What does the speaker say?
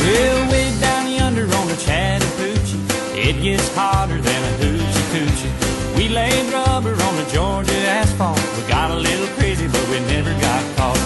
Well, way down yonder on the Chattahoochee, it gets hotter than a hoochie coochie. We laid rubber on the Georgia asphalt. We got a little crazy, but we never got caught.